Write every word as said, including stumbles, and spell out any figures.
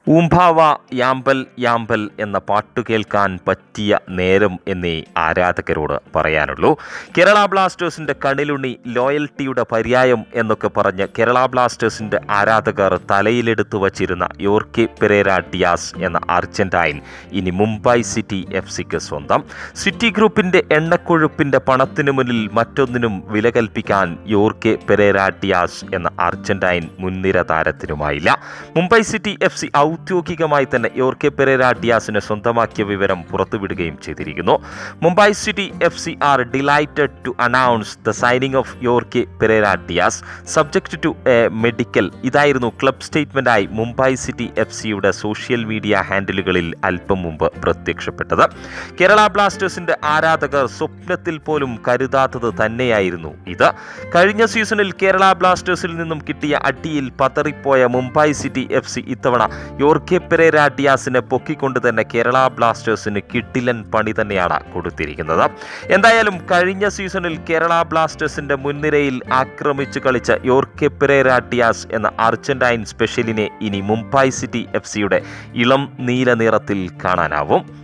ഊംഭാവ യാമ്പൽ യാമ്പൽ എന്ന പാട്ടു കേൾക്കാൻ പറ്റിയ നേരം എന്നേ ആരാധകരോട് പറയാനുള്ളൂ. കേരള ബ്ലാസ്റ്റേഴ്സിൻ്റെ കണിലുണ്ണി, ലോയൽറ്റിയുടെ പര്യായം എന്നൊക്കെ പറഞ്ഞ് കേരള ബ്ലാസ്റ്റേഴ്സിൻ്റെ ആരാധകർ തലയിലെടുത്തു വച്ചിരുന്ന യോർക്കെ പെരേര ഡിയാസ് എന്ന അർജന്റൈൻ ഇനി മുംബൈ സിറ്റി എഫ് സിക്ക് സ്വന്തം. സിറ്റി ഗ്രൂപ്പിൻ്റെ എണ്ണക്കൊഴുപ്പിൻ്റെ പണത്തിനു മുന്നിൽ മറ്റൊന്നിനും വില കൽപ്പിക്കാൻ യോർക്കെ പെരേര ഡിയാസ് എന്ന അർജന്റൈൻ മുൻനിര താരത്തിനുമായില്ല. മുംബൈ സിറ്റി എഫ് സി ഔദ്യോഗികമായി തന്നെ യോർക്കെ പെരേര ഡിയാസിനെ സ്വന്തമാക്കിയ വിവരം പുറത്തുവിടുകയും ചെയ്തിരിക്കുന്നു. Mumbai City F C are delighted to announce the signing of യോർക്കെ Pereyra Diaz subject to a medical. ഇതായിരുന്നു ക്ലബ് സ്റ്റേറ്റ്മെന്റായി മുംബൈ സിറ്റി എഫ് സിയുടെ സോഷ്യൽ മീഡിയ ഹാൻഡിലുകളിൽ അല്പം മുമ്പ് പ്രത്യക്ഷപ്പെട്ടത്. കേരള ബ്ലാസ്റ്റേഴ്സിന്റെ ആരാധകർ സ്വപ്നത്തിൽ പോലും കരുതാത്തത് തന്നെയായിരുന്നു ഇത്. കഴിഞ്ഞ സീസണിൽ കേരള ബ്ലാസ്റ്റേഴ്സിൽ നിന്നും കിട്ടിയ അടിയിൽ പതറിപ്പോയ മുംബൈ സിറ്റി എഫ് സി ഇത്തവണ യോർക്കെ പെരേര ഡിയാസിനെ പൊക്കിക്കൊണ്ട് തന്നെ കേരള ബ്ലാസ്റ്റേഴ്സിന് കിടിലൻ പണി തന്നെയാണ് കൊടുത്തിരിക്കുന്നത്. എന്തായാലും കഴിഞ്ഞ സീസണിൽ കേരള ബ്ലാസ്റ്റേഴ്സിന്റെ മുൻനിരയിൽ ആക്രമിച്ചു കളിച്ച യോർക്കെ പെരേര ഡിയാസ് എന്ന അർജന്റൈൻ സ്പെഷ്യലിനെ ഇനി മുംബൈ സിറ്റി എഫ് സിയുടെ ഇളം നീല നിറത്തിൽ കാണാനാവും.